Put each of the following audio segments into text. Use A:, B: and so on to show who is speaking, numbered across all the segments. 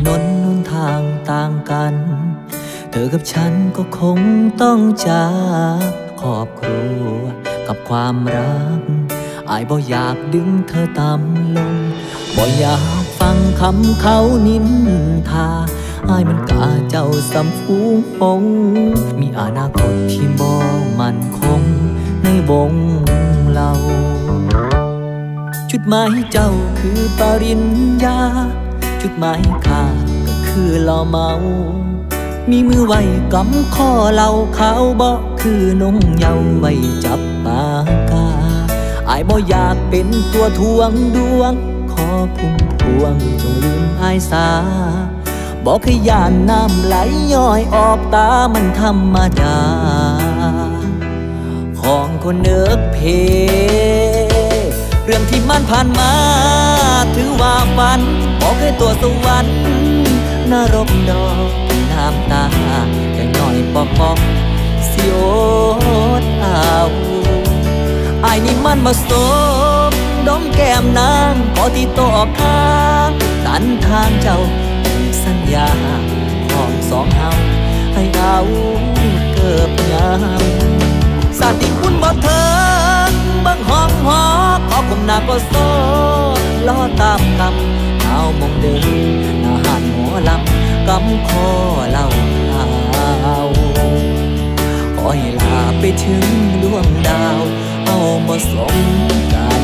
A: นนหนทางต่างกันเธอกับฉันก็คงต้องจากครอบครัวกับความรักอายบ่อยากดึงเธอต่ำลงบ่อยากฟังคำเขานินทาอายมันกะเจ้าสำฟูงหงมีอนาคตที่บ่มั่นคงในวงเราจุดหมายเจ้าคือปริญญาจุดหมายข้าก็คือเหล้าเมามีมือไว้กำข้อเหล้าเขาบ่คือนมเยาว์ไว้จับปากกาอายบ่อยากเป็นตัวทวงดวงขอพุ่มพวงจงลืมอายสาบอกให้ย่านน้ำไหลย้อยออกตามันธรรมดาของคนเนิกเพเรื่องที่มันผ่านมาถือว่าฝันบอกให้ตัวสวรรค์นรกดอกน้ำตาแค่น้อยปอกสิโอดเอาอายนี่มันมาสมดมแก้มนางขอที่โตออกข้างตันทางเจ้าสัญญาของสองเฮาให้เอาเกิบงามสาติคุณบ่เถิงเบิ่งห้องหอขอคุมหน้าก็โซ่ล้อตามกำเอามองเดินหน้าหานหมอลำกำคอเล่าขอให้ลาไปถึงดวงดาวเอามาสมกัน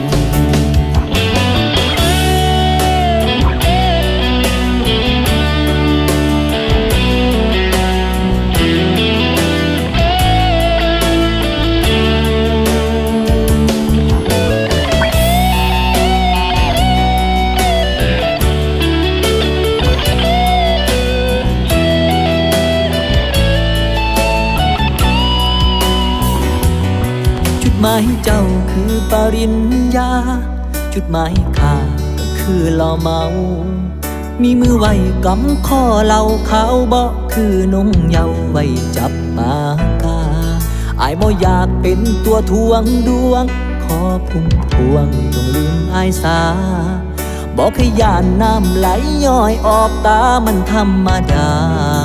A: จุดหมายเจ้าคือปริญญาจุดหมายข้าก็คือเหล้าเมามีมือไว้กำข้อเหล้าเขาบ่คือนมเยาว์ไว้จับปากกาอายบ่อยากเป็นตัวทวงดวงขอพุ่มพวงจงลืมอายสาบอกให้ย่านน้ำไหลย้อยออกตามันธรรมดา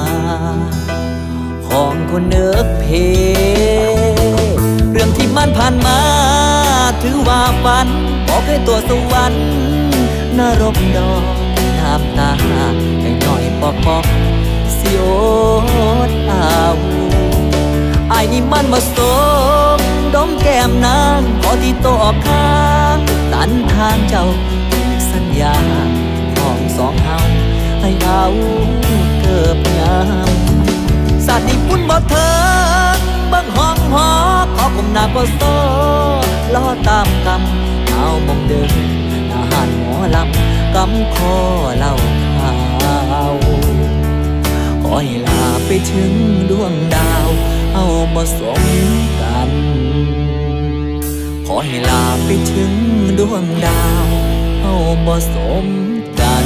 A: ของคนเนิกเพเรื่องที่มันผ่านมาถือว่าฝันบอกให้ตัวสวรรค์นรกดอกน้ำตาแค่น้อยปอกสิโอดเอาอายนี่มันมาสมดมแก้มนางขอที่โตออกข้างตันทางเจ้าสัญญาของสองเฮาให้เอาเกิบงามสาติพุ่นบ่เถิงเบิ่งห้องหอขอคุมหน้าก็โซ่ล้อตามกำเอามองเดินหน้าหานหมอลำกำคอเล่าข่าวขอให้ลาไปถึงดวงดาวเอามาสมกันขอให้ลาไปถึงดวงดาวเอามาสมกัน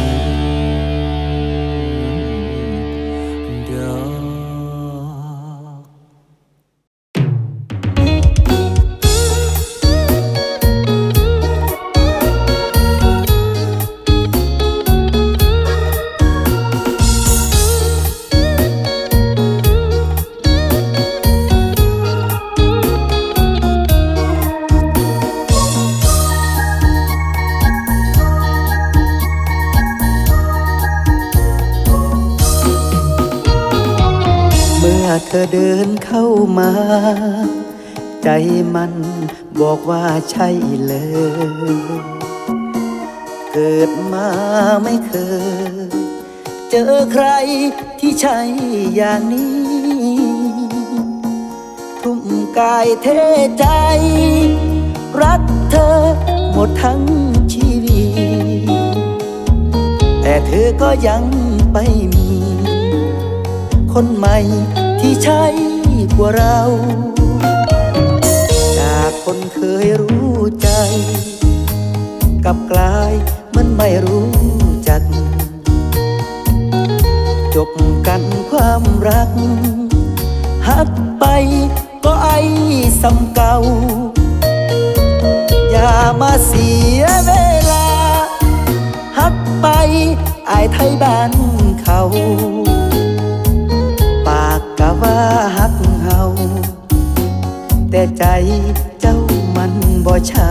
B: เธอเดินเข้ามาใจมันบอกว่าใช่เลยเกิดมาไม่เคยเจอใครที่ใช่อย่างนี้ทุ่มกายเทใจรักเธอหมดทั้งชีวิตแต่เธอก็ยังไปมีคนใหม่ที่ใช่กว่าเราจากคนเคยรู้ใจกลับกลายเหมือนไม่รู้จักจบกันความรักหักไปก็ไอ้ซ้ำเก่าอย่ามาเสียเวลาหักไปอายไทยบ้านเขาปากกะว่าฮักเฮาแต่ใจเจ้ามันบ่ใช่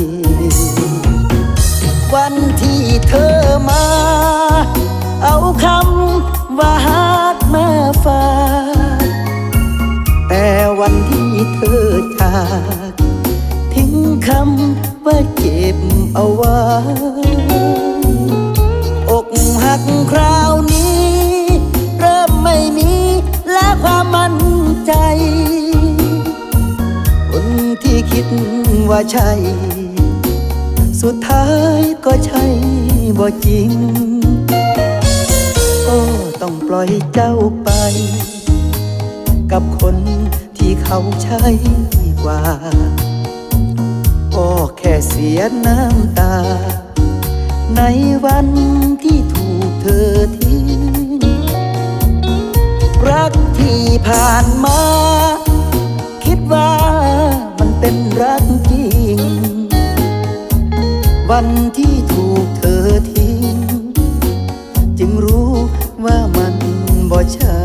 B: วันที่เธอมาเอาคำว่าฮักมาฝากแต่วันที่เธอจากทิ้งคำว่าเก็บเอาไว้อกหักคราวนี้เริ่มไม่มีและความมั่นใจคนที่คิดว่าใช่สุดท้ายก็ใช่บ่จริงก็ต้องปล่อยเจ้าไปกับคนที่เขาใช่กว่าก็แค่เสียน้ำตาในวันที่ถูกเธอทิ้งรักที่ผ่านมาคิดว่ามันเป็นรักจริงวันที่ถูกเธอทิ้งจึงรู้ว่ามันบ่ใช่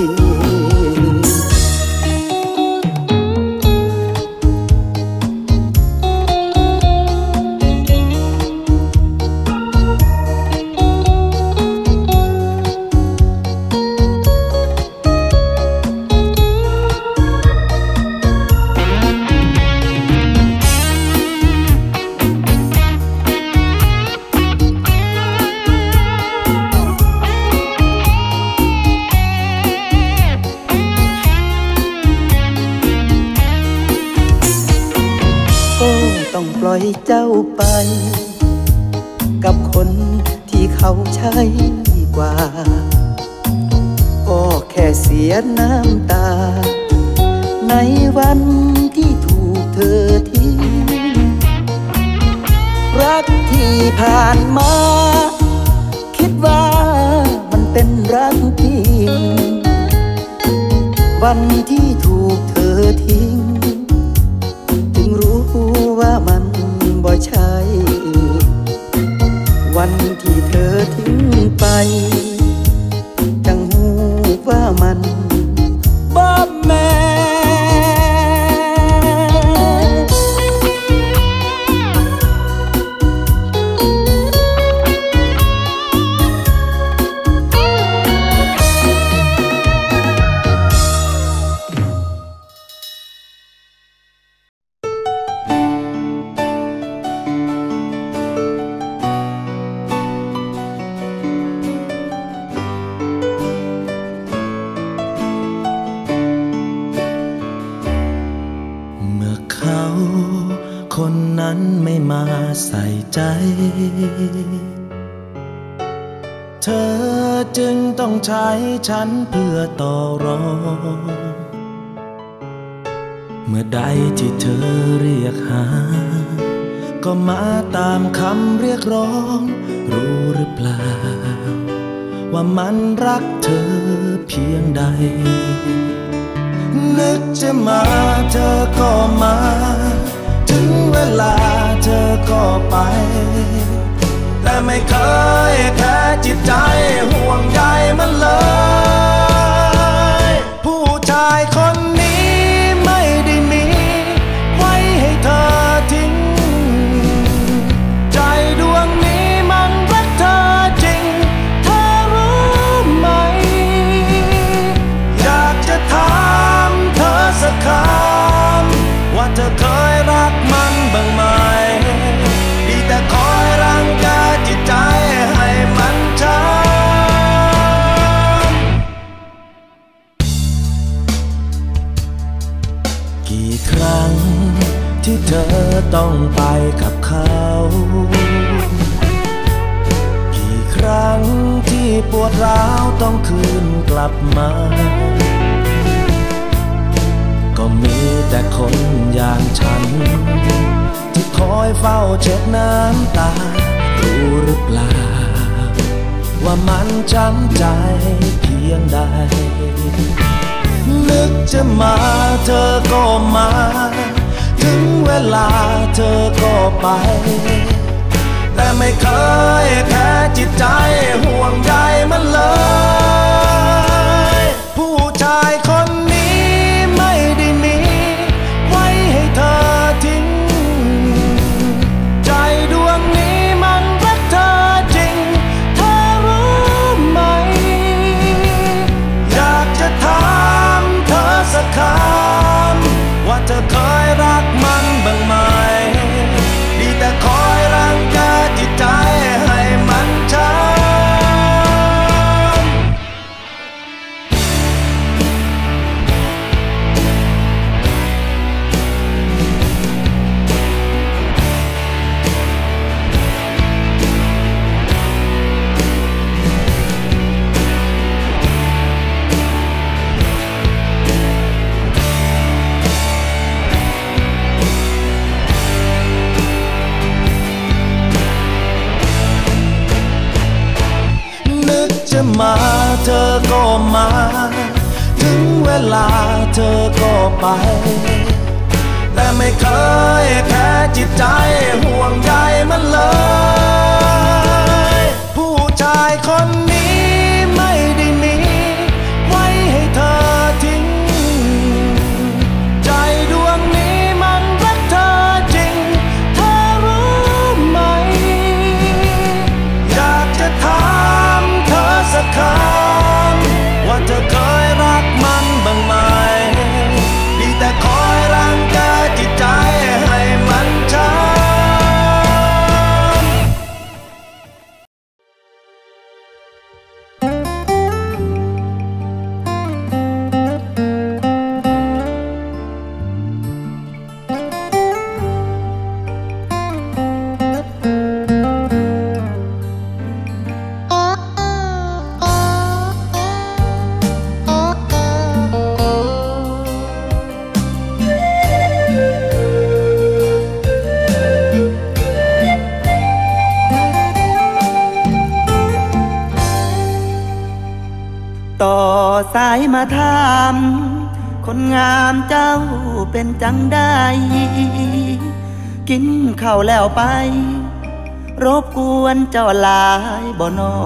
B: ต้องปล่อยเจ้าไปกับคนที่เขาใช่กว่าก็แค่เสียน้ำตาในวันที่ถูกเธอทิ้งรักที่ผ่านมาคิดว่ามันเป็นรักจริงวันที่ถูกเธอทิ้งจึงรู้ว่ามันบ่ใช่วันที่เธอทิ้งไปจังหูว่ามันบ่แม่
C: คนนั้นไม่มาใส่ใจเธอจึงต้องใช้ฉันเพื่อต่อรองเมื่อใดที่เธอเรียกหาก็มาตามคำเรียกร้องรู้หรือเปล่าว่ามันรักเธอเพียงใดนึกจะมาเธอก็มาถึงเวลาเธอก็ไปแต่ไม่เคยแค่จิตใจห่วงใยมันเลยผู้ชายคนนี้ไม่ได้มีไว้ให้เธอทิ้งใจดวงนี้มันรักเธอจริงเธอรู้ไหมอยากจะถามเธอสักคำว่าเธอเคยรักมันบ้างไหมดีแต่คอยรังแกจิตใจให้มันช้ำกี่ครั้งที่เธอต้องไปกับเขากี่ครั้งที่ปวดร้าวต้องคืนกลับมาก็มีแต่คนอย่างฉันที่คอยเฝ้าเช็ดน้ำตารู้หรือเปล่าว่ามันช้ำใจเพียงใดนึกจะมาเธอก็มาถึงเวลาเธอก็ไปแต่ไม่เคยแค่จิตใจห่วงจะมาเธอก็มาถึงเวลาเธอก็ไปแต่ไม่เคยแค่จิตใจห่วงใยมันเลยผู้ชายคนนี้ไม่ได้มีไว้ให้เธอทิ้งใจดวงนี้มันรักเธอจริงเธอรู้ไหมอยากจะถามเธอสักคำว่าเธอเคยรักมันบ้างไหมดีแต่คอยรังแกจิตใจให้มันช้ำ
B: ต่อสายมาถามคนงามเจ้าเป็นจังได้กินข้าวแล้วไปรบกวนเจ้าหลายบ่นอ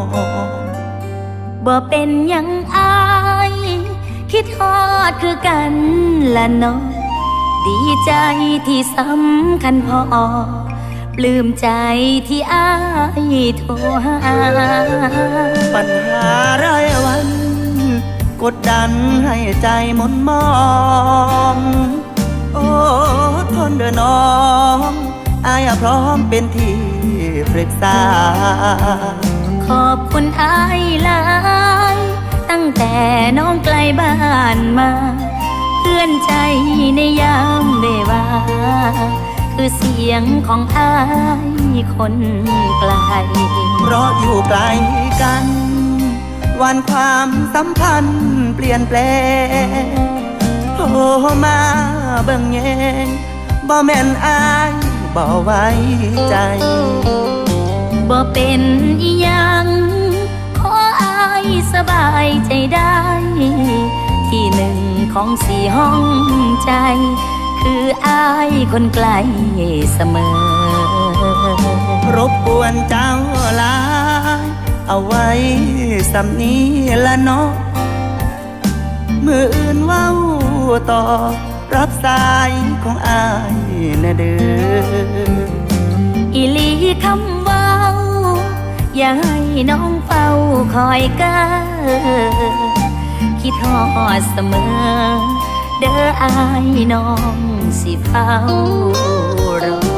D: บ่เป็นหยังอายคิดฮอดคือกันละเนาะดีใจที่สำคัญพอปลื้มใจที่อายโทรหา
B: ปัญหารายวันกดดันให้ใจหม่นมองโอ้ทนเด้อน้องอายพร้อมเป็นที่ปรึกษา
D: ขอบคุณอายหลายตั้งแต่น้องไกลบ้านมาเพื่อนใจในยามเววาคือเสียงของอายคนไกล
B: เพราะอยู่ไกลกันวันความสัมพันธ์เปลี่ยนแปลงโทรมาเบิ่งแยงบ่แม่นอายบ่ไว้ใจ
D: บ่เป็นอีหยังขออายสบายใจได้ที่หนึ่งของสี่ห้องใจคืออายคนไกลเสมอ
B: รบกวนเจ้าหลายเอาไว้สำนี้ละเนาะมืออื่นเว้าต่อรับสายของอายนะเด้อ
D: อีหลีคำเว้าอย่าให้น้องเฝ้าคอยกันคิดฮอดเสมอเด้ออายน้องสิเฝ้ารอ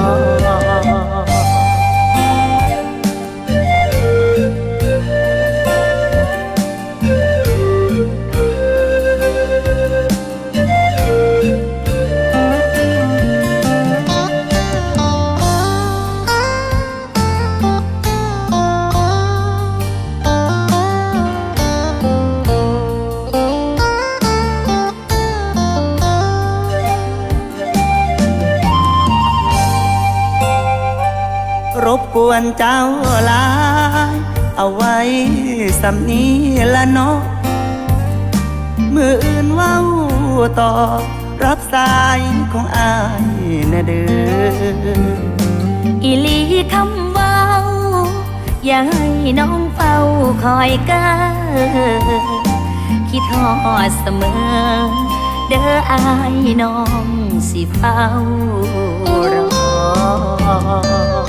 B: รบกวนเจ้าหลายเอาไว้สำนี้ละเนาะมืออื่นเว้าต่อรับสายของอายนะเด้อ
D: อีหลีคำเว้าอย่าให้น้องเฝ้าคอยกันคิดฮอดเสมอเด้ออายน้องสิเฝ้ารอ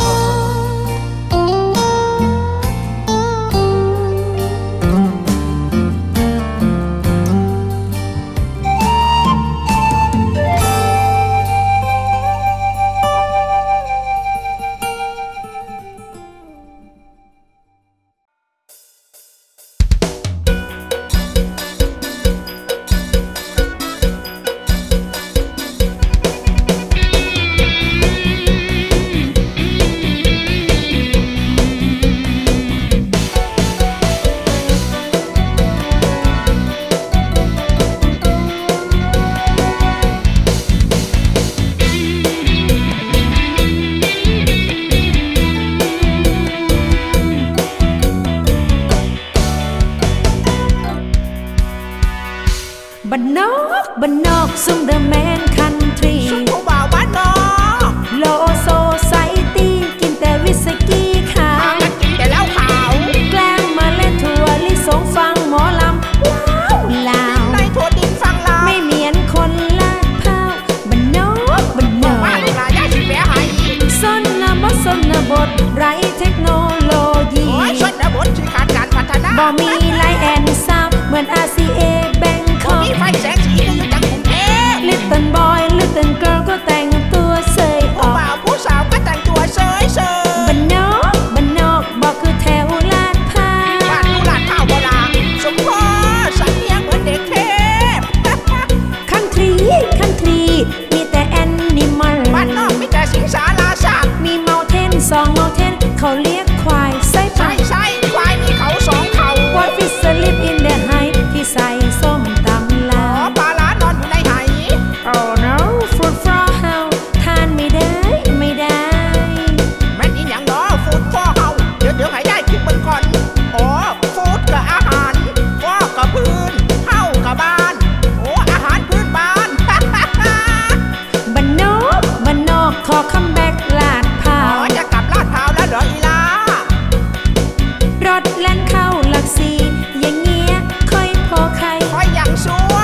E: บ้านนอกบ้านนอกซุ่มเดอะแมนคันทรี
F: ซุ่มผู้บ่าวบ้านนอก
E: โลโซไซตี้กินแต่วิสกี้ขาว
F: กินแต่เหล้าขาว
E: แกล้งมาเล่นถั่วลิสงฟังหมอลำลาว
F: ในถั่วดินฟังลาว
E: ไม่เหมือนคนลาดพร้าวบ้านนอกบ้านนอก
F: บ้านลาย่าสิแปะให้
E: ส้นบทไร้เทคโนโลยี
F: ชนบทที่ขาดการพัฒนา
E: บ่มีไลน์แอนซับเหมือน RCA แบงคอก
F: มีไฟแสงสีก็อยู่จังกรุงเทพ
E: Little boy Little girl ก็แต่งตัวเสยออก
F: ผู้บ่าวผู้สาวก็แต่งตัวเสย
E: บ้านนอกบอกคือแถวลาดพร้าว
F: บ้านดูลาดพร้าวโบราณสมพรสำเนียงเหมือนเด็กเทพ
E: คันทรีมีแต่แอนิมัล
F: บ้านนอกมีแต่สิงสาราสัตว์
E: มีเมาเทน2เมาเทนเขาเรียกควายไส้
F: ควายมีเขา2เขา
E: What fish sleep in the hive ที่ใส่ส้มตำลา
F: ปลาล้านอนอยู่ในไห
E: Oh no fruit for how ทานไม่ได้แ
F: ม่นอีหยังเนาะ food for how เดี๋ยวให้ได้คิดมันก่อนอ๋อ food กับอาหาร for กับพื้น how กับบ้านโอ้อาหารพื้นบ้าน
E: บ้านนอกขอคัมแบ็กลาดพร้าว
F: จะกลับลาดพร้าวแล้วเหรออีลาร
E: ถแล่นเข้าหลักสี่อย่างเงี้ยค่อยพอใคร
F: ค่อยอย่างซัว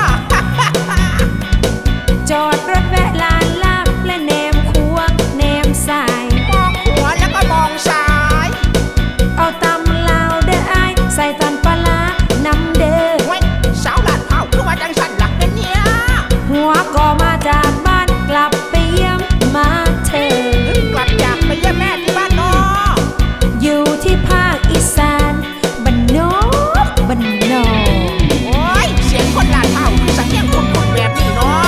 E: จอดรถแวะลานลาบและแนมคัวแนมสาย
F: มองขวาแล้วก็มองซ้าย
E: เอาตำลาวเด้อไอใส่ตอนปลาน้ำเด้อ
F: เว้ยสาวลาดพร้าวคือว่าจังสันหลักเป็นเนี้ย
E: หัวก็มาจากบ้านกลับไปเยี่ยมมาเธ
F: อกลับจากไปเยี่ยมแม่ที่บ้านนอก
E: อยู่ที่ภาคอีสานบ้านนอก
F: โอ้ยเสียงคนลาดพร้าวคือสังเกตคนแบบนี้เนาะ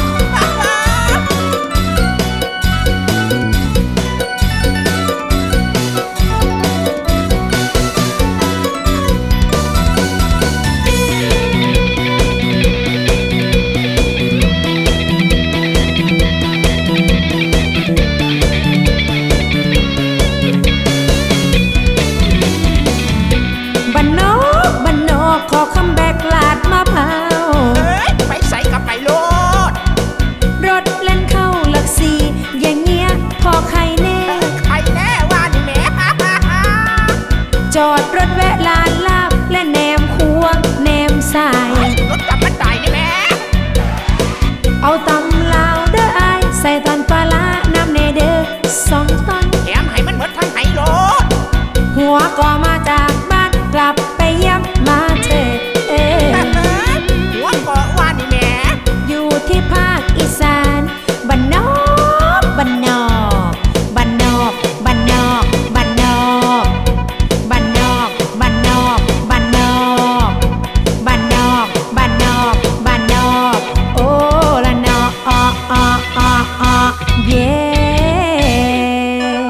E: บ้านนอกขอคัมแบ็กลาดมะพร้าว
F: ไปใส่กับไปโลด
E: รถเล่นเข้าหลักสี่อย่างเงี้ยพอใครแน่
F: ว่านี่แม่
E: จอดรถแวะลานลาบและแนมคัวแนมสาย
F: รถจับมันตายนี่แม่
E: เอาตำลาวเด้อไอใส่ตอนปลาน้ำเนเด้อ2 ตอน
F: แถมให้มันหมดทั้งไหโลด
E: หัวก็มาจากบ้านกลับไปเยี่ยมมาเธอ
F: หัวก็ว่านี่แม่
E: อยู่ที่ภาคอีสานบ้านนอกบ้านนอกบ้านนอกบ้านนอกบ้านนอกบ้านนอกบ้านนอกบ้านนอกบ้านนอกบ้านนอกบ้านนอกโอ้ละนอเย้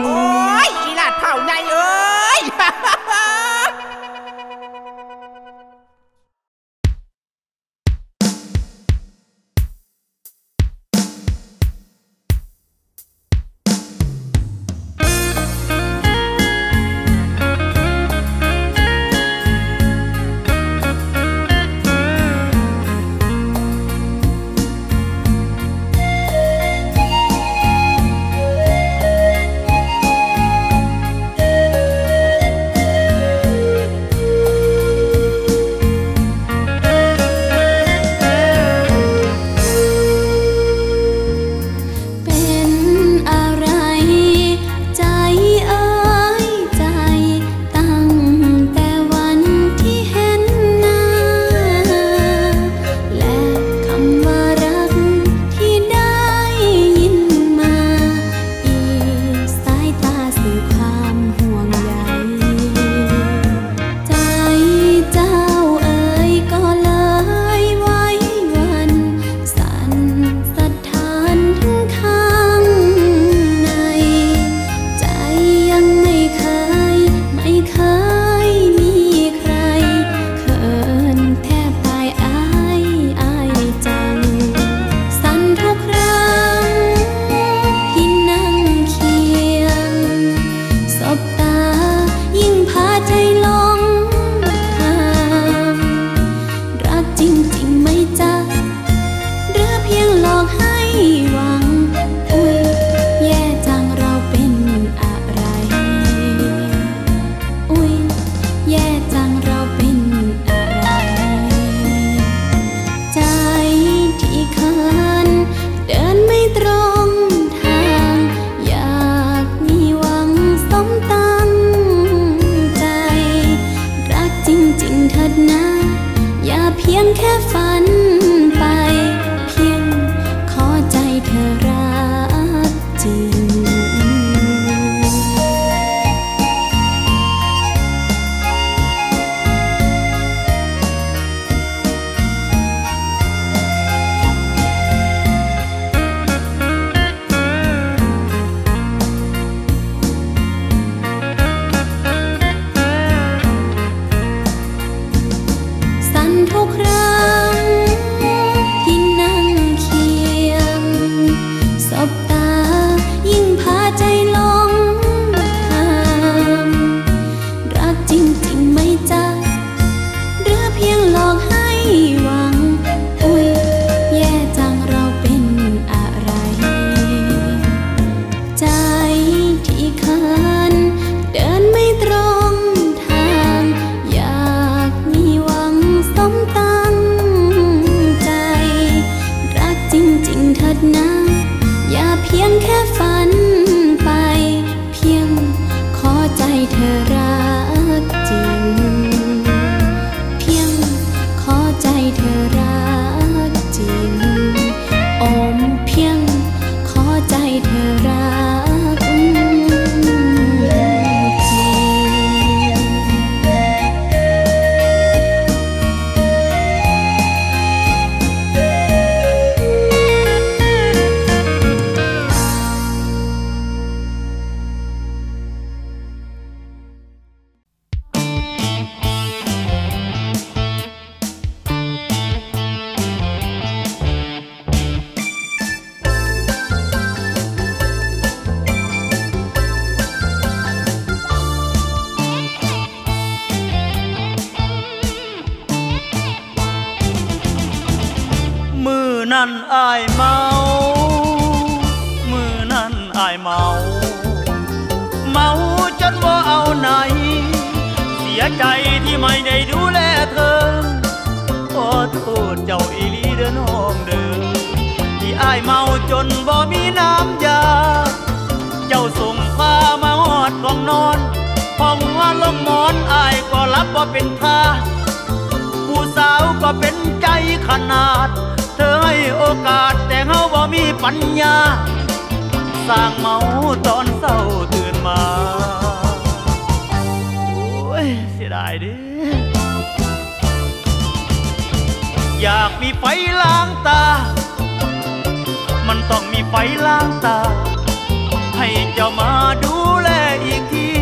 G: แค่ฝันไปเพียงขอใจเธอรักจริงทุกครั้งที่นั่งเคียงสบตายิ่งพาใจลงทางรักจริงๆไม่จ๊ะหรือเพียงหลอกให้หวังอุ๊ยแย่จังเราเป็นอะไรใจที่คันเดินไม่ตรงทางอยากมีหวังสมตั้งใจรักจริงๆเถิดนะอย่าเพียงแค่ฝันไปเพียงขอใจเธอรักจริงเพียงขอใจเธอรักจริงโอมเพียงขอใจเธอรักจริง
A: นั่นอายเมามือนั่นอายเมาเมาจนว่าเอาไหนเสียใจที่ไม่ได้ดูแลเธอขอโทษเจ้าอีหลีเด้อน้องเด้อที่อายเมาจนบ่มีน้ำยาเจ้าส่งพามาหอดห้องนอนห้องว่าลมหมอนอายก็รับบ่เป็นท่าผู้สาวก็เป็นใจขนาดเธอให้โอกาสแต่เฮาบ่มีปัญญาสร้างเมาตอนเศร้าตื่นมาโอ้ยเสียดายดิอยากมีไฟล้างตามันต้องมีไฟล้างตาให้เจ้ามาดูแลอีกที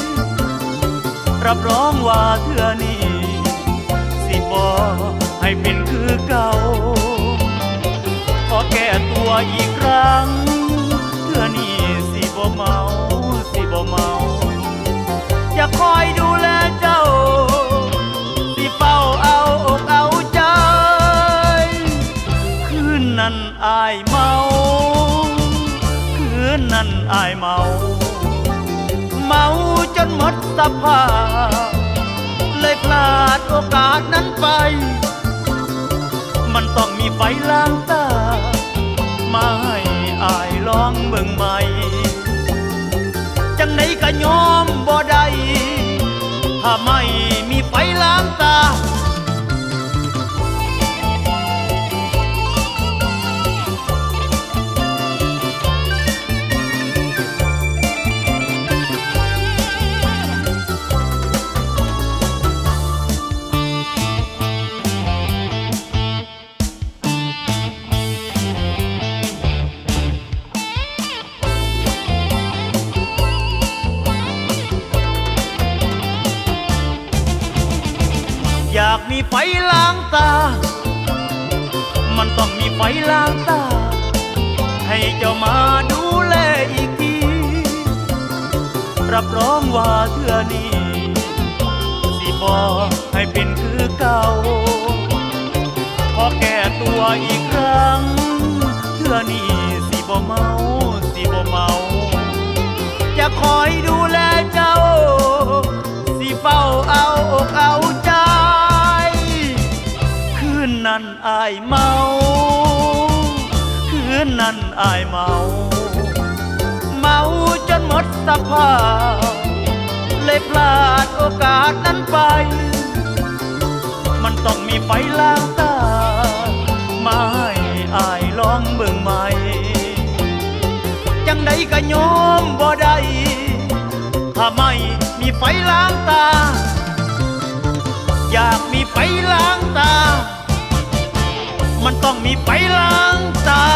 A: รับรองว่าเทื่อนี้สิบ่ให้เป็นคือเก่าขอแก้ตัวอีกครั้งเทื่อนี้สิบ่เมาสิบ่เมาจะคอยดูแลเจ้าสิเฝ้าเอาอกเอาใจคืนนั้นอายเมาคืนนั้นอายเมาเมาจนหมดสภาพเลยพลาดโอกาสนั้นไปมันต้องมีไฟล้างตามาให้อายลองเบิ่งใหม่จังไหนก็ยอมบ่ได้ถ้าไม่มีไฟล้างตาอยากมีไฟล้างตามันต้องมีไฟล้างตาให้เจ้ามาดูแลอีกทีรับรองว่าเทื่อนี้สิบ่ให้เป็นคือเก่าขอแก้ตัวอีกครั้งเทื่อนี้สิบ่เมาสิบ่เมาจะคอยดูแลเจ้าสิเฝ้าเอาอกเอาใจคืนนั้นอายเมาคืนนั้นอายเมาเมาจนหมดสภาพเลยพลาดโอกาสนั้นไปมันตต้องมีไฟล้างตามาให้อายลองเบิ่งใหม่จังใดก็ยอมบ่ได้ถ้าไม่มีไฟล้างตาอยากมีไฟล้างตามันต้องมีไฟล้างตา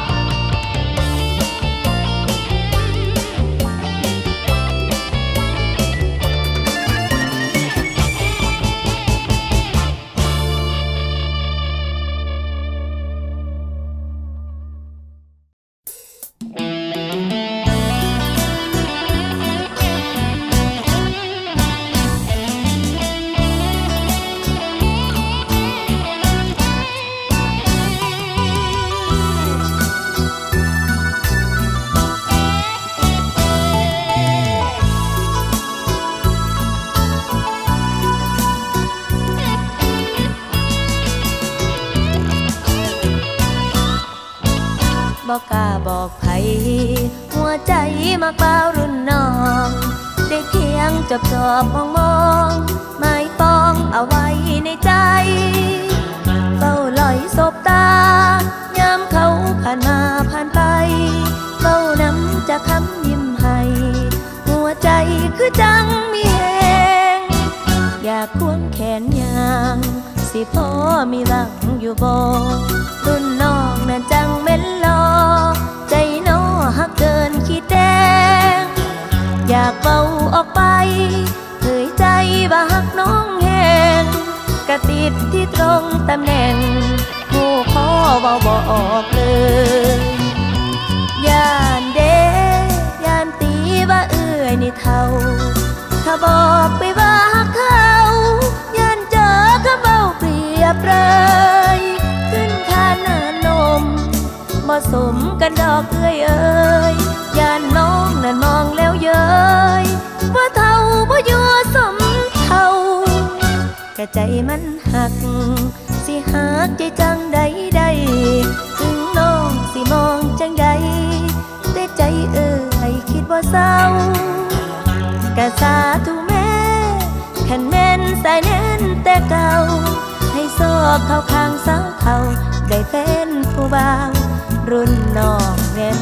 D: บอกกล้าบอกไผหัวใจมักเปล่ารุ่นน้องได้เพียงจบมองหมายปองเอาไว้ในใจเฝ้าลอยสบตายามเขาผ่านมาผ่านไปเฝ้านำจะคำยิ้มให้หัวใจคือจังมีแหงอยากควงแขนยางสิพอมีหวังอยู่บ่รุ่นน้องนั้นจังเม่นลอใจน้อหักเกินขี้แดงอยากเบาออกไปเผยใจว่าหักน้องแหงกะติดที่ตรงตำแหน่งหูขอเบาบ่ออกเลยย่านเด้ย่านตีว่าเอื้อยนี่เท่าถ้าบอกไปว่าเขาย่านเจอเขาเบาเปรียบเลยขึ้นคานหน้านมบ่สมกันดอกเอื้อยเอ้ยย่านน้องนั่นมองแล้วเย้ยว่าเท่าบ่อยู่สมเท่ากะใจมันหักสิหักใจจังใดใดถึงน้องสิมองจังใดแต่ใจเอ้ยคิดว่าเศร้ากะสาธุแม่ขันแม่นสายแน่นแต่เก่าให้ซอกเข้าข้างสาวเท่าได้เป็นผู้บ่าวรุ่นน้องแม่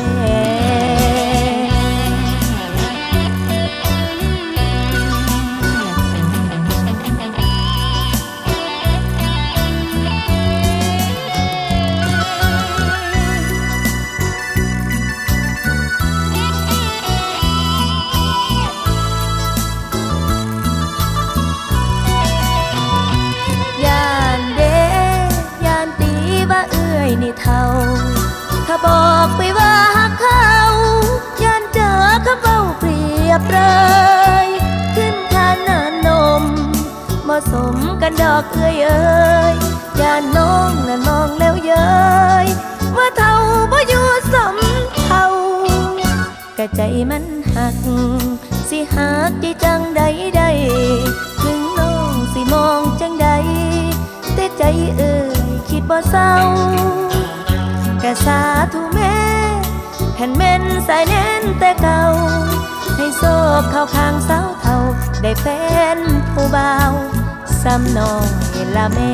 D: นี่เท่าถ้าบอกไปว่าเขาย่านเจอเขาเบาเปรียบเลยขึ้นคานหน้านมบ่สมกันดอกเอ้ยเอ้ยย่านน้องนั่นมองแล้วเย้ยว่าเท่าบ่อยู่สมเท่ากะใจมันหักสิหักใจจังใดใดถึงน้องสิมองจังใดแต่ใจเอ้ยคิดบ่เศร้ากะสาธุแม่ขันแม่นสายแน่นแต่เก่าให้โซกเข้าข้างสาวเท่าได้เป็นผู้บ่าวซ้ำน้องละแม่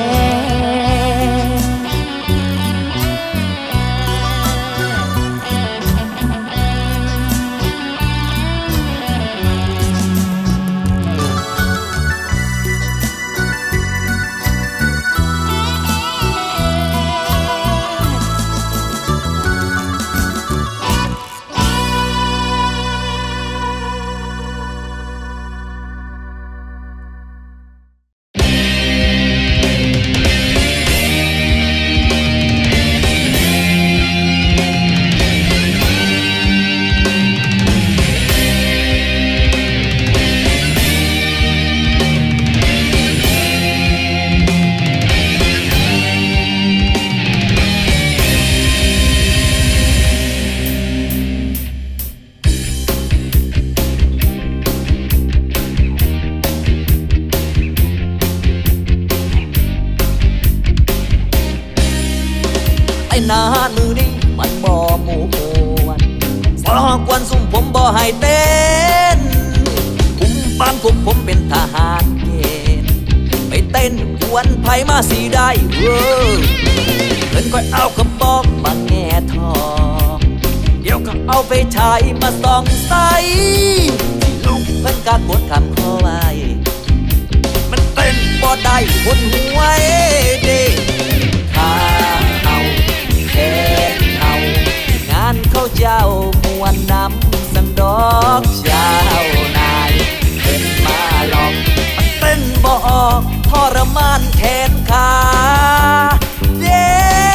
A: หน้ามือนี้มันบ่หมู่วนสอกวนซุ่มผมบ่ให้เต้นคุมบ้านคุมผมเป็นทหารเกณฑ์ไปเต้นกวนไผมาสิได้เว้อเพิ่นก็เอากระบอกมาแง่ทองเดี๋ยวก็เอาไปฉายมาส่องใสลุงเพิ่นก็กดคำขอไว้มันเต้นบ่ได้บนหัวเด้ข้าเอาแค่เอางานเขาเจ้ามวนนำสังดอกเจ้านายเพิ่นมาหลอกมันเต้นบ่ออกทรมานแขนขาเด้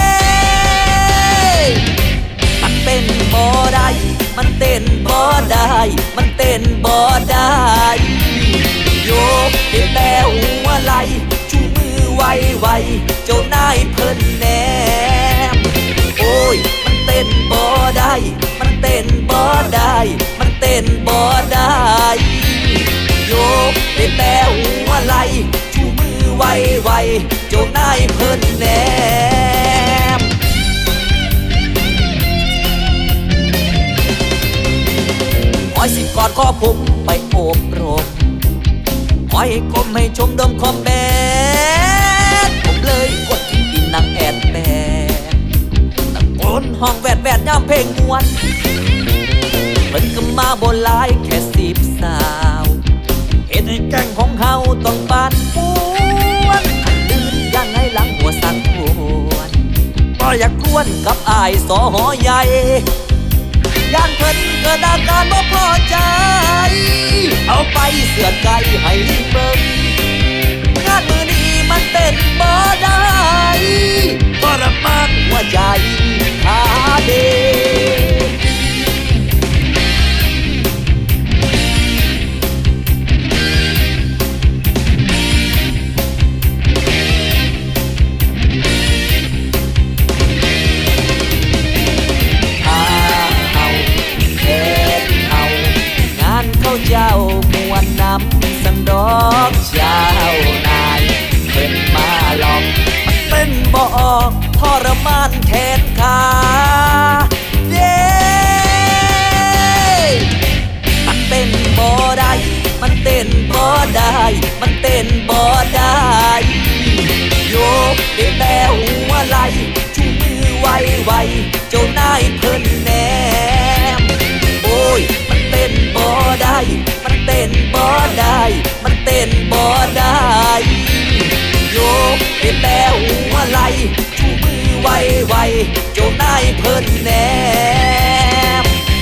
A: มันเต้นบ่ได้มันเต้นบ่ได้มันเต้นบ่ได้โยกให้แต่หัวไหลชูมือไวๆเจ้านายเพิ่นแนมโอ้ยมันเต้นบ่ได้มันเต้นบ่ได้มันเต้นบ่ได้โยกให้แต่หัวไหลชูมือไวๆเจ้านายเพิ่นแนมอ้อยสิกอดคอผมไปโอบรมอ้อยก้มให้ชมดมคอมแบดผมเลยกดกินนางแอดแบดตะโกนห้องแวดย่ำเพลงมวนเพิ่นก็มาบ่หลายแค่10 สาวเฮ็ดให้แก๊งของเฮาต้องปานป่วนขันลื่นยังไงหลังหัวสั่นปวนบ่อยากกวนกับอ้ายสหใหญ่ย่านเพิ่นเกิดอาการบ่พอใจเอาไปเสือดไก่ให้ลิงเบิ่งงานมื้อนี้มันเต้นบ่ได้ทรมานหัวใจขาเดเจ้ามวนนำสันดอกเจ้านายเพิ่นมาหลอกมันเต้นบ่ออกทรมานแขนขาเด้มันเต้นบ่ได้มันเต้นบ่ได้มันเต้นบ่ได้โยกได้แต่หัวไหลชูมือไวๆเจ้านายเพิ่นแนมโอ้ยมันเต้นบ่ได้มันเต้นบ่ได้มันเต้นบ่ได้โยกให้แต่หัวไหลชูมือไวๆเจ้านายเพิ่นแนม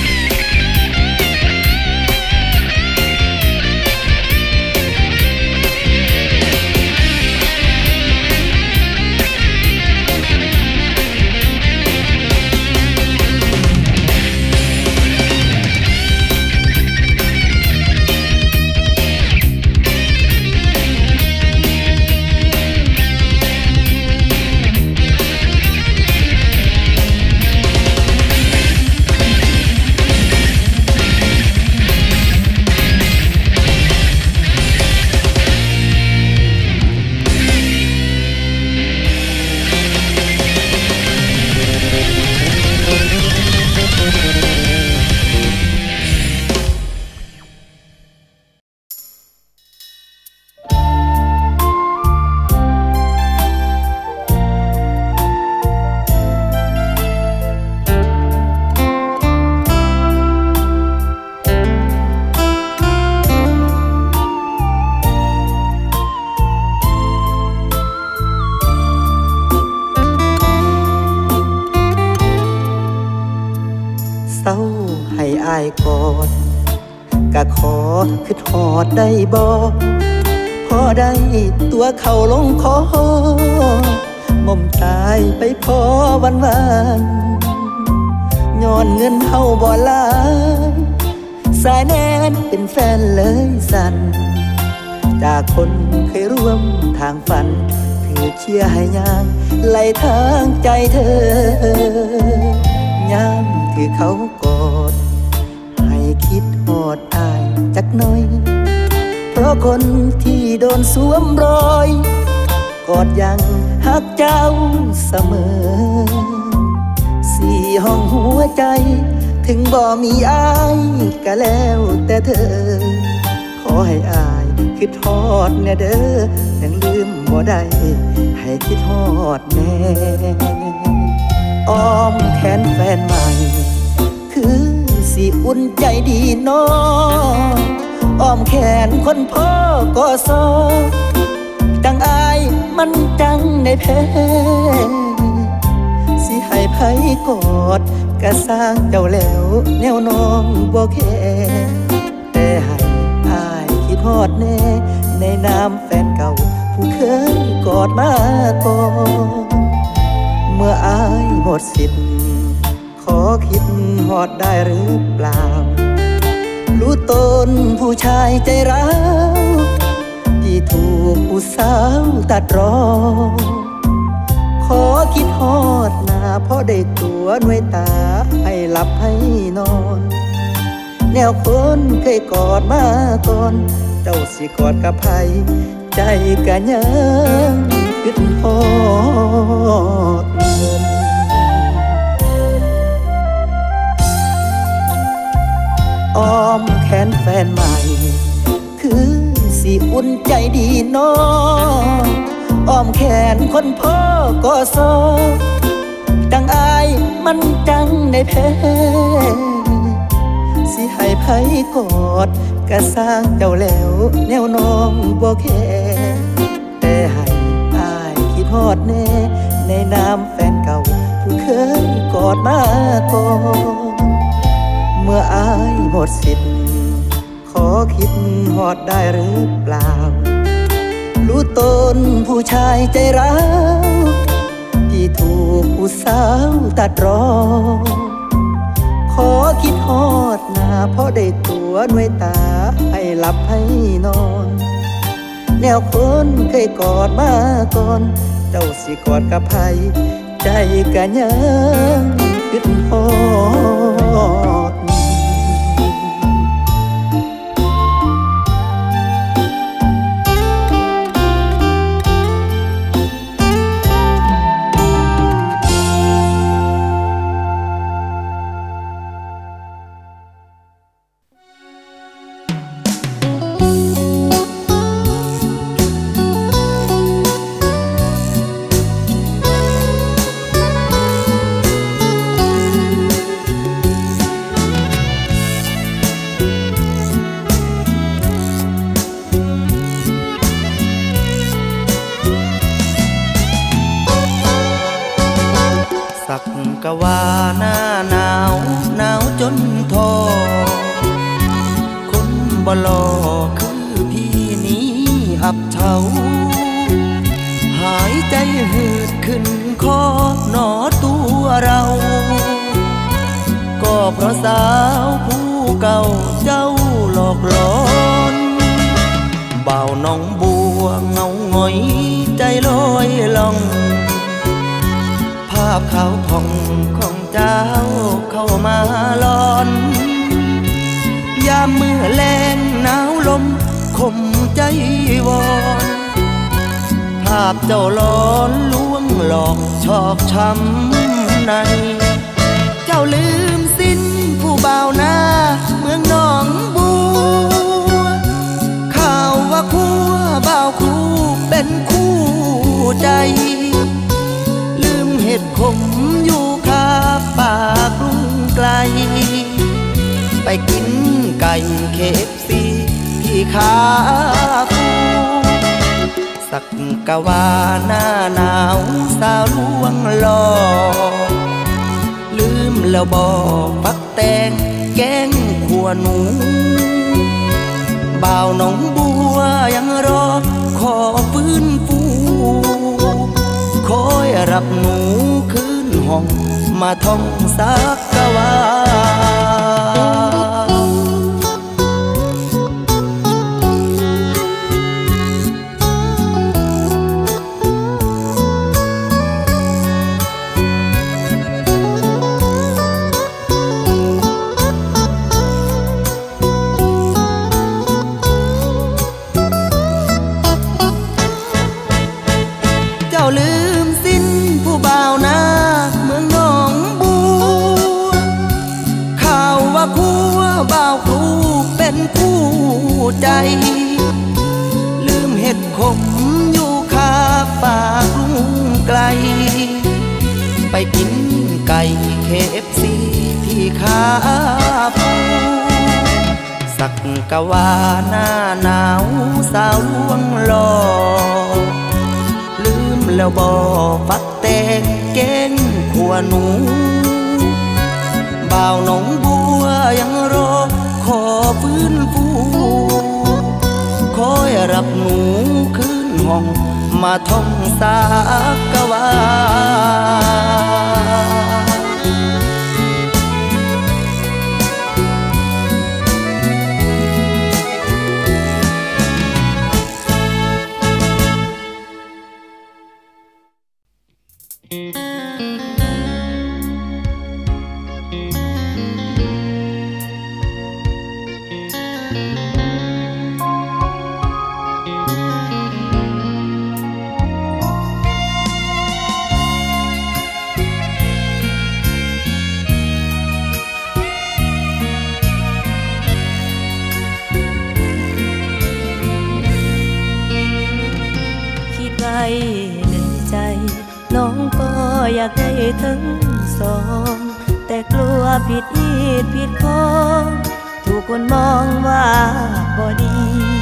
B: เศร้าให้อายกอดกะขอคือทอดได้บ่พอได้ตัวเขาลงคองมตายไปพอวันย้อนเงินเฮาบ่หลายสายแน่นเป็นแฟนเลยสั่นจากคนเคยร่วมทางฝันถือเชียร์ให้ย่างไหลทางใจเธอย่ามถือเขากอดให้คิดหอดอายจักหน่อยเพราะคนที่โดนสวมรอยกอดยังฮักเจ้าเสมอ4 ห้องหัวใจถึงบ่มีอายก็แล้วแต่เธอขอให้อายคิดทอดแน่เด้อยังลืมบ่ได้ให้คิดทอดแน่อ้อมแขนแฟนใหม่คือสิอุ่นใจดีน้องอ้อมแขนคนพ่อก็ซอจังอายมันจังได้แพ้สิให้ไผกอดก็สร้างเจ้าแล้วแนวน้องบ่แค่แต่ให้อายคิดฮอดแน่ในนามแฟนเก่าผู้เคยกอดมาก่อนเมื่ออายหมดสิทธิ์ขอคิดฮอดได้หรือเปล่ารู้ตนผู้ชายใจร้าวที่ถูกผู้สาวตัดรอขอคิดฮอดหน้าเพราะได้ตัวหน่วยตาให้หลับให้นอนแนวคนเคยกอดมาก่อนเจ้าสิกอดกับไผใจกะยังคิดฮอดอ้อมแขนแฟนใหม่คือสิอุ่นใจดีน้องอ้อมแขนคนพ่อก็ซอจังอายมันจังได้แพ้สิให้ไผกอดก็สร้างเจ้าแล้วแนวน้องบ่แค่แต่ให้อายคิดฮอดแน่ในนามแฟนเก่าผู้เคยกอดมาก่อนเมื่ออายหมดสิทธิ์ขอคิดฮอดได้หรือเปล่ารู้ตนผู้ชายใจร้าวที่ถูกผู้สาวตัดรอขอคิดฮอดหน้าเพราะได้ตัวหน่วยตาให้หลับให้นอนแนวคนเคยกอดมาก่อนเจ้าสิกอดกับไผใจกะยังคิดฮอดกะว่าหน้าหนาวหนาวจนทอคนบ่หล่อคือพี่นี้อับเฉาหายใจหืดขึ้นคอหนอตัวเราก็เพราะสาวผู้เก่าเจ้าหลอกหลอนบ่าวน้องบัวเงาหงอยใจลอยล่องภาพขาวผ่องของเจ้าเข้ามาลอนยามเมื่อแลงหนาวลมคมใจวอนภาพเจ้าหลอนลวงหลอกชอกช้ำในเจ้าลืมสิ้นผู้บ่าวหน้าเมืองหนองบัวข่าวว่าคู่บ่าวครูเป็นคู่ใจเห็ดขมอยู่คาป่ากรุงไกลไปกินไก่KFCที่ขาฟูสักกะว่าหน้าหนาวสาวลวงหลอกลืมแล้วบอกฟักแตงแกงขัวหนูบ่าวน้องบัวยังรอขอฟื้นฟูคอยรับหนูคืนห้องมาท่องสักกะว่าเจ้าลืมสิ้นผู้บ่าวหน้าเมืองหนองบัวห็ดขมอยู่คาฝากลุงไกลไปกินไก่ KFC ที่ขาปูสักกะว่าหน้าหนาวสาวลวงหล่อลืมแล้วบ่ฟักแตงแกงขัวหนูบ่าวหนองบัวยังรอขอฟื้นฟูคอยรับหนูคืนห้องมาท่องสากะว่า
D: ในใจน้องก็อยากได้ทั้งสองแต่กลัวผิดอีดผิดของถูกคนมองว่าบ่ดี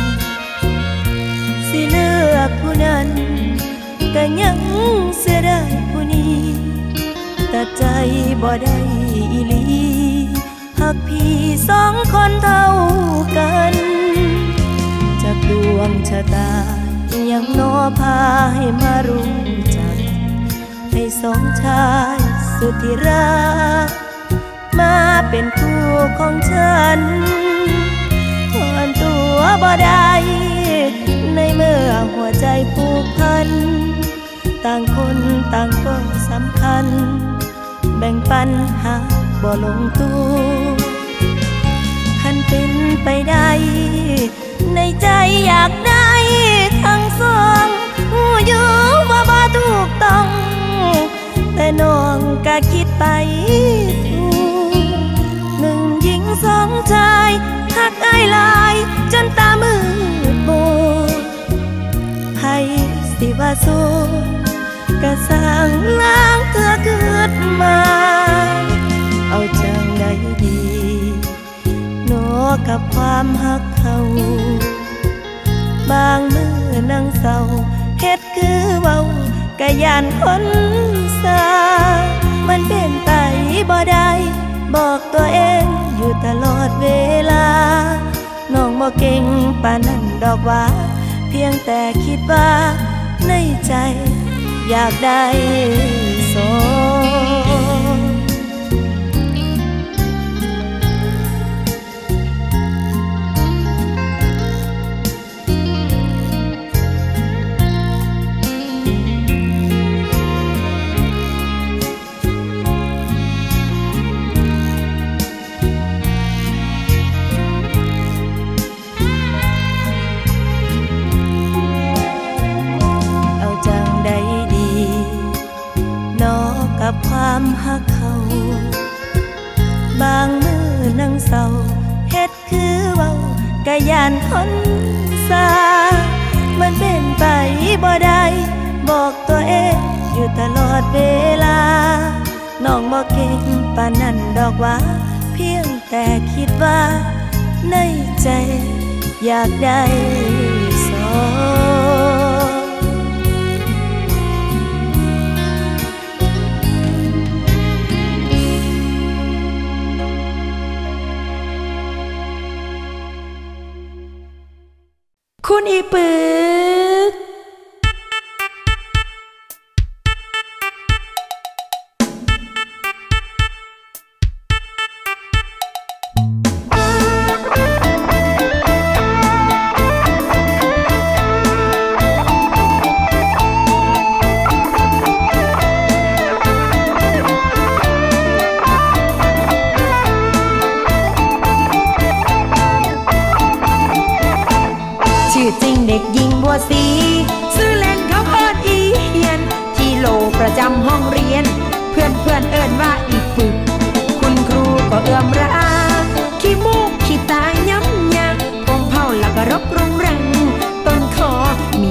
D: สิเลือกผู้นั้นก็ยังเสียดายผู้นี้แต่ใจบ่ได้อีหลีหักพี่สองคนเท่ากันจากดวงชะตายังโนพาให้มารู้จักให้สองชายสุดที่รักมาเป็นคู่ของฉันถอนตัวบ่ได้ในเมื่อหัวใจผูกพันต่างคนต่างก็สำคัญแบ่งปันหาบ่ลงตัวคันเป็นไปได้ในใจอยากได้ทั้งสองหูอยู่ว่าบ่ถูกต้องแต่น้องก็คิดไปถูกหนึ่งหญิงสองชายหักอ้ายหลายจนตามืดบอดให้สิว่าสู้ก็สร้างล้างเธอเกิดมาเอาจังใดดีโนกับความหักเขาบางมือนั่งเศร้าเฮ็ดคือเว้ากะยานคนสามันเป็นไปบ่ได้บอกตัวเองอยู่ตลอดเวลาน้องบ่เก่งปานนั้นดอกว่าเพียงแต่คิดว่าในใจอยากได้สองกับความหักเขาบางมือนั่งเศร้าเฮ็ดคือเว้ากะยานคนสามันเป็นไปบ่ได้บอกตัวเองอยู่ตลอดเวลาน้องบ่เก่งปานนั้นดอกว่าเพียงแต่คิดว่าในใจอยากได้สอง
E: คุณอีปึกเด็กหญิงบัวสีซื้อเล่นเขาเอิ้นอีเฮียนที่โลประจำห้องเรียนเพื่อนเอิ้นว่าอีปึกคุณครูก็เอื้อมระอาขี้มูกขี้ตาย้ำยาปงเผาแล้วก็รกรุงรังต้นคอ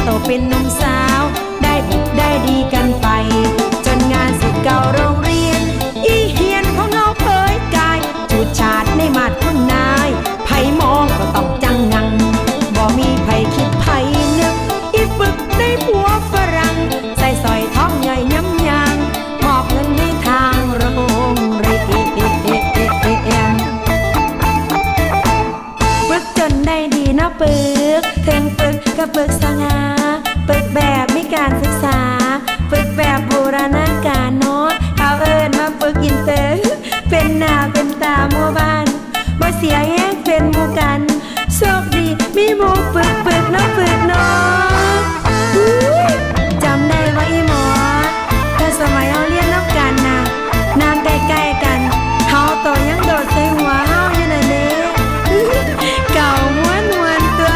E: โตเป็นหนุ่มสาวได้ดิบได้ดีกันไปจนงานสิเก่าโรงเรียนอีเฮียนของเราเผยกายจูดฉาดในมาดคุณนายไผมองก็ต้องจังงังบ่มีไผคิดไผนึกอีปึกได้ผัวฝรั่งใส่สอยท้องใหญ่ย้ำยางมอบเงินให้ทางโรงเรียนปึกจนได้ดีนะปึกถึงปึกกับปึกสง่าปึกแบบมีการศึกษาปึกแบบโบราณการเนาะเอาเอิญมาปึกอินเตอร์เป็นหน้าเป็นตาหมู่บ้านบ่เสียแห้งเป็นหมู่กันโชคดีมีหมู่ปึกปึกเนาะปึกเนาะจำได้ว่าอีหมอแต่สมัยเอาเรียนนับกันนะนางใกล้ๆกันเฮาโตยังโดดใส่หัวเฮาอยู่น่ะเด้เก่าม้วนตัว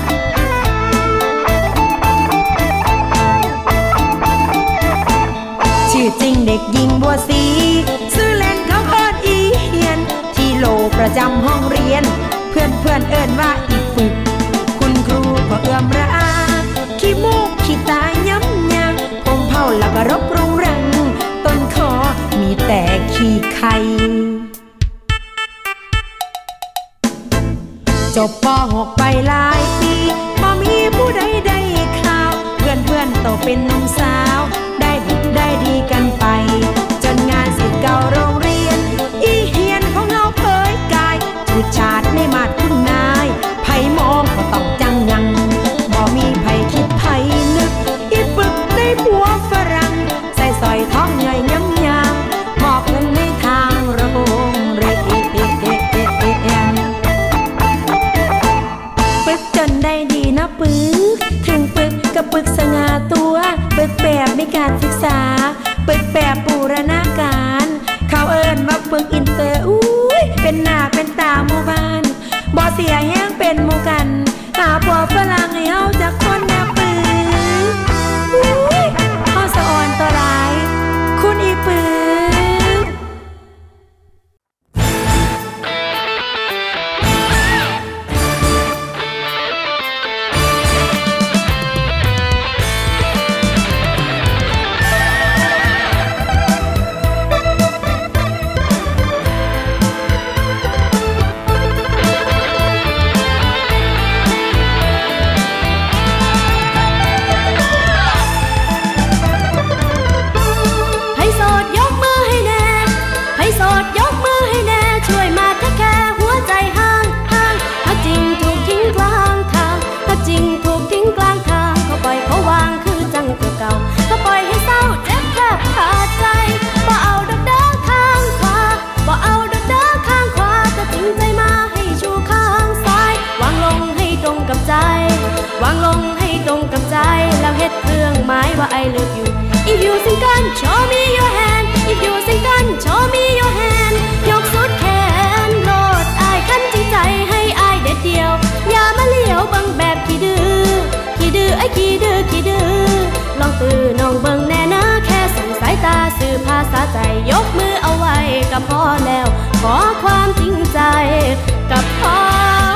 E: ชื่อจริงเด็กหญิงบัวศรีชื่อเล่นเขาเอิ้นอีเฮียนที่โลประจำห้องเรียนเพื่อนเอิ้นว่าอีปึกคุณครูก็เอื้อมระอาขี้มูกขี้ตาย้ำยางผมเผาแล้วก็รกรุงรังต้นคอมีแต่ขี้ไข่จบป.6 ไปหลายปีบ่มีผู้ใดได้ข่าวเพื่อนโตเป็นหนุ่มสาวได้ดิบได้ดีกันไปจนงานสิเก่าโรงเรียนอีเฮียนของเราเผยกายจูดฉาดในมาดคุณนายไผมองก็ต้องจังงังบ่มีไผคิดไผนึกอีปึกได้ผัวฝรั่งใส่สอยท้องใหญ่ย้ำยางมอบเงินในทางโรงเรียนปึกจนได้ดีนะปึกถึงปึกกับปึกสง่าตัวปึกแบบมีการศึกษาปึกแบบบูรณาการเขาเอิ้นว่าปึกอินเตอร์อุ้ยเป็นหน้าเป็นตาหมู่บ้านบ่เสียแห้งเป็นหมู่กันหาผัวฝรั่งให้เฮาจากคนแนวปึกอุ้ยเฮาสะอ่อนต่อหลายคุณอีปึกวางลงให้ตรงกับใจแล้วเฮ็ดเครื่องหมายว่า I love you If you sing กัน show me your hand If you sing กัน show me your hand ยกสุดแขนโลดอายคันจริงใจให้อายเด็ดเดียวอย่ามาเลี้ยวบังแบบขี้ดื้อไอ้ขี้ดื้อลองตื่นน้องเบิ่งแน่นะแค่ส่งสายตาสื่อภาษาใจยกมือเอาไว้ก็พอแล้วขอความจริงใจกับพอ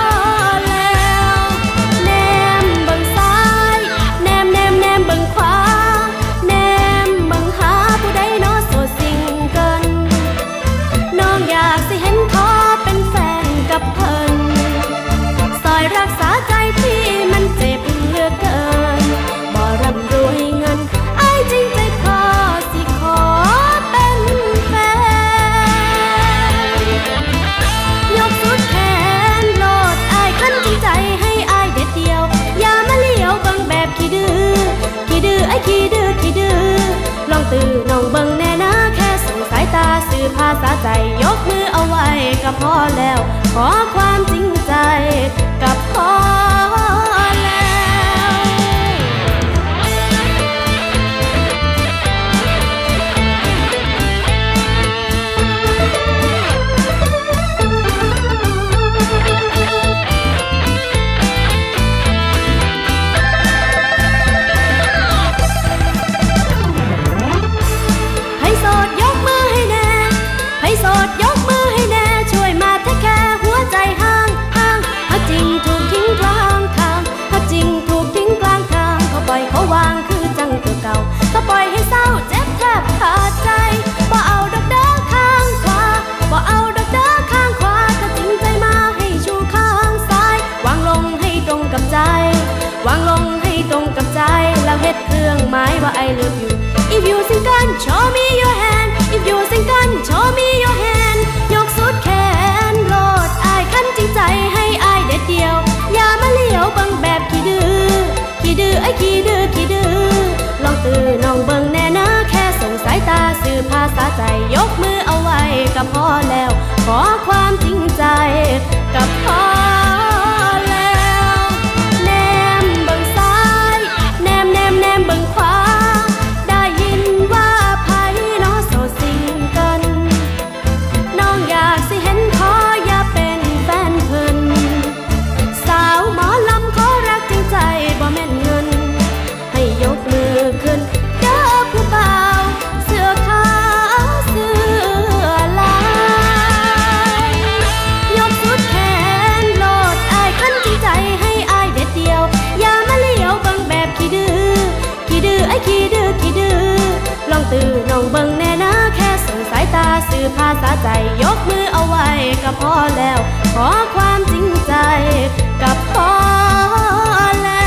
E: รักษาใจที่มันเจ็บเหลือเกินบ่ร่ำรวยเงินไอ้จริงใจพอสิขอเป็นแฟนยกสุดแขนโลดไอ้คันจริงใจให้ไอ้เด็ดเดียวอย่ามาเลี้ยวบังแบบขี้ดื้อไอ้ขี้ดื้อลองตื่นน้องเบิ่งแน่นะแค่ส่งสายตาสื่อภาษาใจยกมือเอาไว้ก็พอแล้วขอความจริงใจกับพอแล้วให้โสดยกมือให้แน่ให้โสดยกมือให้แน่ช่วยมาแค่หัวใจห่างจริงถูกทิ้งกลางทางถ้าจริงถูกทิ้งกลางทางเขาปล่อย
G: ว่า I love you If you sing กัน show me your hand If you sing กัน show me your hand ยกสุดแขนโลดอายคันจริงใจให้อายเด็ดเดียวอย่ามาเลี้ยวบังแบบขี้ดื้อขี้ดื้อไอ้ขี้ดื้อขี้ดื้อลองตื่นน้องเบิ่งแน่นะแค่ส่งสายตาสื่อภาษาใจยกมือเอาไว้ก็พอแล้วขอความจริงใจก็พอแล้วแนมเบิ่งซ้ายแนมแนมแนมเบิ่งขวาได้ยินว่าไผน้อโสดสิงกันน้องอยากสิเห็นขออย่าเป็นแฟนเพิ่นสาวหมอลำขอรักจริงใจบ่แม่นเงินให้ยกมือขึ้นเด้อผู้บ่าวเสื้อขาวเสื้อลายยกสุดแขนโลดอายคันจริงใจให้อายเด็ดเดียวอย่ามาเลี้ยวบังแบบขี้ดื้อขี้ดื้อไอ้ขี้ดื้อขี้ดื้อลองตื่นน้องเบิ่งแน่นะแค่ส่งสายตาสื่อภาษาใจยกมือเอาไว้ก็พอแล้วขอความจริงใจก็พอแล้ว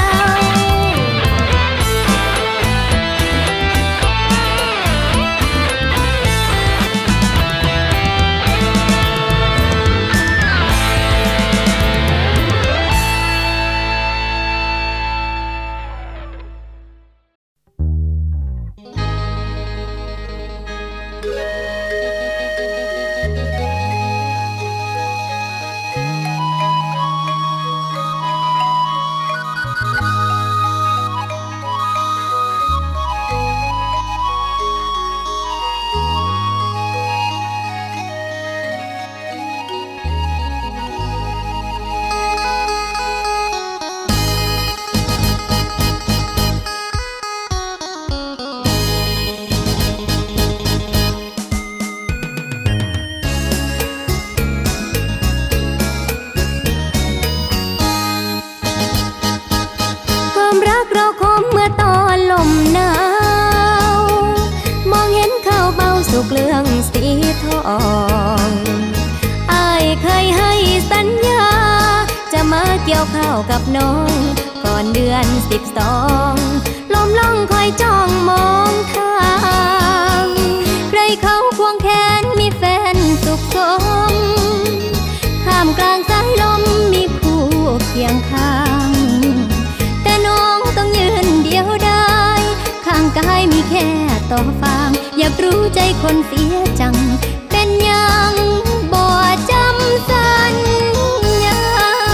G: เรื่องสีทองอายเคยให้สัญญาจะมาเกี่ยวข้าวกับน้องก่อนเดือน12ลมล่องคอยจ้องมองทางใครเขาควงแขนมีแฟนสุขสมข้ามกลางสายลมมีผู้เคียงข้างแต่น้องต้องยืนเดียวได้ข้างกายมีแค่ต่อฟางอยากรู้ใจคนเสียจังเป็นยังบ่จำสัญญา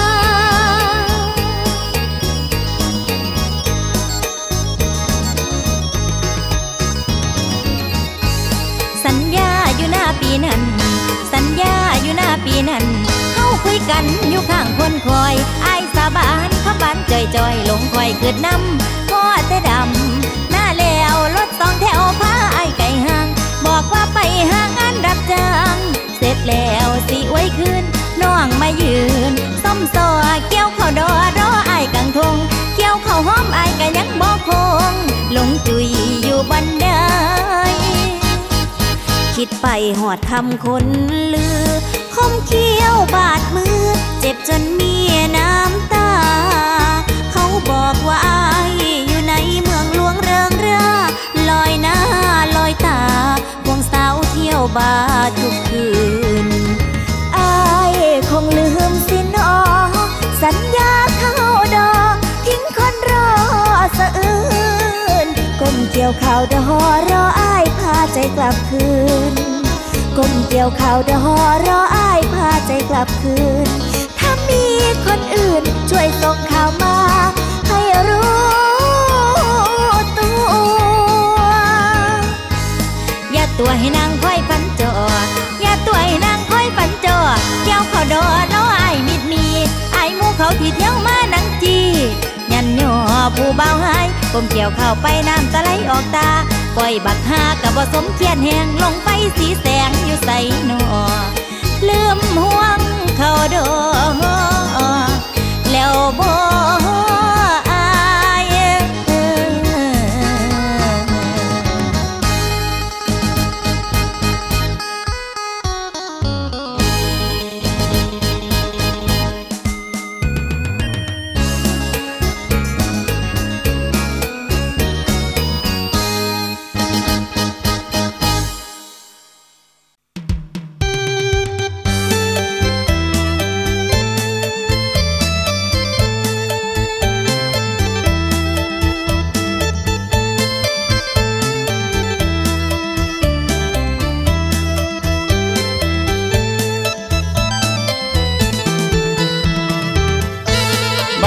G: สัญญาอยู่หน้าปีนั้นสัญญาอยู่หน้าปีนั้นเฮาคุยกันอยู่ข้างคนคอยอ้ายสาบานขับบ้านจ่อยๆลงคอยเกิดน้ำพอแต่ดำหน้าแล้วรถสองแถวพาอ้ายไก่ห่างบอกว่าไปหางานรับจ้างเสร็จแล้วสิไว้คืนน้องมายืนส้มซอเกี่ยวข้าวดอรออ้ายกังทงเกี่ยวข้าวหอมอ้ายก็ยังบ่คงลงจุยอยู่บันไดคิดไปหอดคำคนลือคมเขี้ยวบาดมือเจ็บจนมีน้ำตาเขาบอกว่าอ้ายอยู่ในเมืองหลวงเริงร่าลอยหน้าลอยตาควงสาวเที่ยวบาร์ทุกคืนอ้ายคงลืมสินอสัญญาเข้าดอกทิ้งคนรอสะอื้นก้มเกี่ยวข้าวดอรออ้ายพาใจกลับคืนก้มเกี่ยวข้าวดอรออ้ายพาใจกลับคืนถ้ามีคนอื่นช่วยส่งข่าวมาให้รู้อย่าตัวให้นางค่อยฝันจ่ออย่าตัวให้นางค่อยฝันจ่อเกี่ยวข้าวดอล้ออ้ายมิดมีอ้ายหมู่เขาที่เที่ยวมานังจียันย่อผู้เบาหายก้มเกี่ยวข้าวไปน้ำตะไหลออกตาปล่อยบักหากับบ่สมเขียนแหงลงไปสีแสงอยู่ใส่หนอลืมห่วงเขาดอแล้วบ่อาย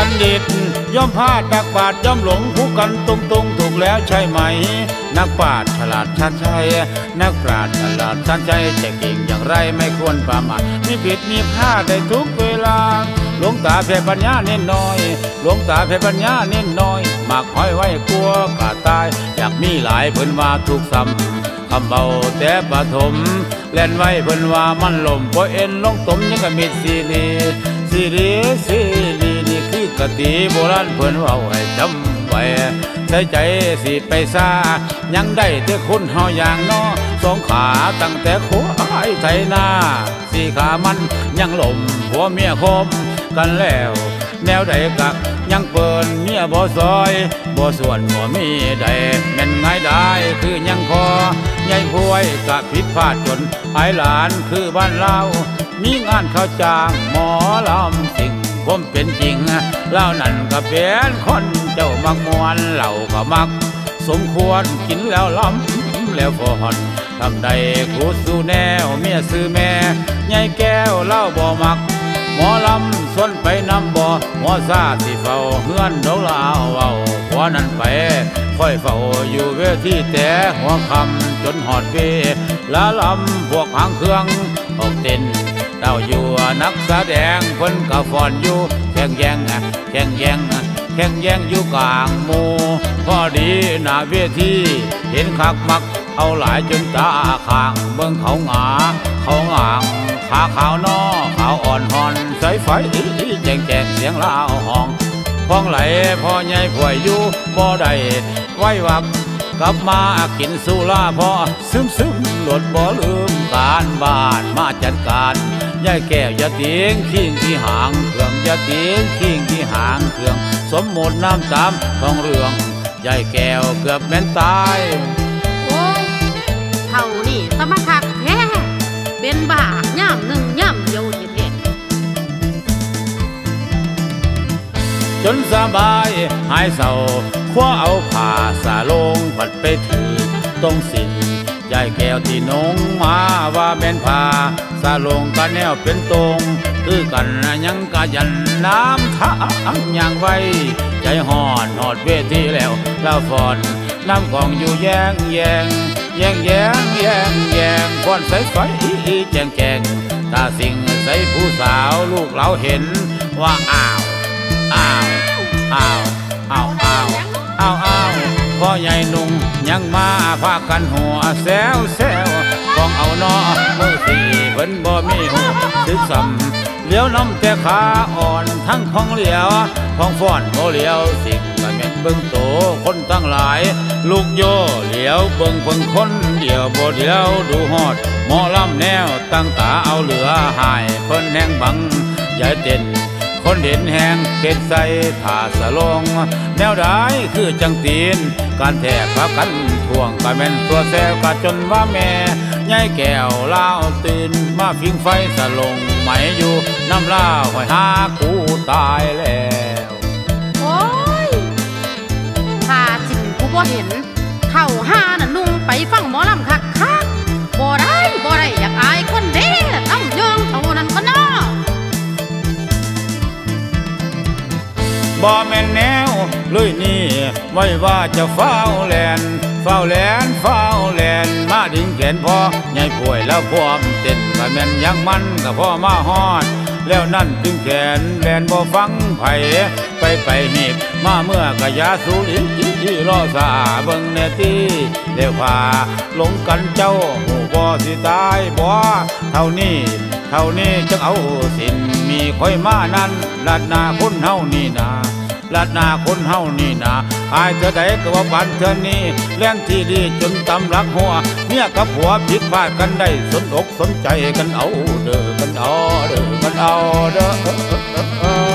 H: บัณฑิตย่อมพลาดนักปราชญ์ย่อมหลงผู้กันตรงถูกแล้วใช่ไหมนักปราชญ์ฉลาดชัดชัยนักปราชญ์ฉลาดชัดชัยจะเก่งอย่างไรไม่ควรประมาทมีผิดมีพลาดได้ทุกเวลาหลวงตาเพชรปัญญาเน้นน้อยหลวงตาเพชรปัญญาเน้นน้อยหมากห้อยไว้กลัวกาตายอยากมีหลายเพิ่นว่าทุกซ้ำคำเบาแต่ปฐมเล่นไว้เพิ่นว่ามันลมพอเอ็นลงตมยังก็มีซีรีนี่คือกติโบราณเพิ่นว่าให้จำไว้ใส่ใจสิไปซายังได้แต่คุณเฮาอย่างน้อสองขาตั้งแต่ขัวไอ้ไถนาสี่ขามันยังลมผัวเมียคมกันแล้วแนวใดกักยังเปินเมียบ่ซอยบ่ส่วนบ่มีใดแม่นง่ายได้คือยังคอใหญ่พวยกะผิดพลาดจนไอ้หลานคือบ้านเรามีงานเข้าจ้างหมอลำสิ่งผมเป็นจริงเล่านั่นก็เป็นคนเจ้ามักมวนเหล่าก็มักสมควรกินแล้วล้ำแล้วพอหอนทำใดกูสู้แนวเมียซื้อแม่ใหญ่แก้วเล่าบ่มักหมอลำส่วนไปนำบ่หมอซาสิเฝ้าเฮือนดอกลาวเอาพอนั้นไปค่อยเฝ้าอยู่เวทีแต่หัวคำจนหอดเวลาลำพวกหางเครื่องออกเต้นเต้าอยู่นักแสดงเพิ่นก็ฟ้อนอยู่แข่งแย่งอยู่กลางหมู่พอดีหน้าเวทีเห็นคักมักเอาหลายจนตาข้างเบิ่งเขาหงางขาขาวนอขาวอ่อนหอนใสไฟแจงเสียงลาวห้องพ้องไหลพ่อใหญ่ป่วยอยู่บ่ได้ไว้วักกลับมากินสุราพอซึมหลดบ่ลืมการบ้านมาจัดการยายแก้วอย่าเตียงขิงที่หางเครื่องอย่าเตียงขิงที่หางเครื่องสมหมดน้ำตามท้องเรื่องยายแก้วเกือบแม่นตาย
E: โอ้ยเท่านี่สมคักแท้เป็นบ้าย่ำหนึ่งย่ำเดียวเท่
H: จนสบายหายเศร้าคว้าเอาผ้าสาลงผัดไปถือตรงสินยายแก้วที่นงมาว่าแม่นผ้าสาลงกันแนวเป็นตรงคือกันยังกะยันน้ำทังอย่างไว้ใจห่อนหอดเวทีแล้วแล้วฟอนน้ำกองอยู่แยงก้อนใสไฟแจงตาสิ่งใสผู้สาวลูกเราเห็นว่าอ้าวพ่อใหญ่นุ่งยังมาพากันหัวแซวกองเอานอมือสี่เพิ่นบ่มีหูซึกซ้ำเลี้ยวน้ำแต่ขาอ่อนทั้งท้องเหลียวท้องฟ้อนโมเลี้ยวสิ่งก็แม่นเบิ่งโตคนตั้งหลายลูกโยเหลียวเบิ่งคนเดียวบ่เดียวดูฮอดหมอลำแนวตั้งตาเอาเหลือหายเพิ่นแหงบังใหญ่เต้นคนเห็นแหงเก็ดใส่ผ้าสลงแนวได้คือจังตีนการแทกพักกันท่วงก็แม่นตัวแซวกะจนว่าแม่ใหญ่แก้วลาวตื่นมาฟิงไฟสลงไหมอยู่น้ำลาวหอยหากูตายแล้ว
E: โอ้ยผ้าจริงกูบ่เห็นเท่าห้าน่ะนุ่งไปฟังหมอลำคักบ่ได้อยากอายคนเด้ต้องยองเท่านั้นก็น่า
H: บ่แม่นแนวเลยนี่ไว้ว่าจะเฝ้าแลนมาดิ่งแขนพ่อใหญ่ป่วยแล้วพวมเต้นก็แม่นยังมันก็พ่อมาฮอดแล้วนั่นดึงแขนแลนบ่ฟังไผไปหีบมาเมื่อกะยาสูลิรอสาเบิ่งแน่ตีเดี๋ยวพาหลงกันเจ้าหูบ่สิตายบ่เท่านี้จังเอาสินมีค่อยมานั้นลาดนาคนเฮานี่นาอายเธอใดก็ว่าบ้านเธอนี่แล่นที่ดีจนตำหลักหัวเมียกับผัวผิดพลาดกันได้สนอกสนใจกันเอาเด้อ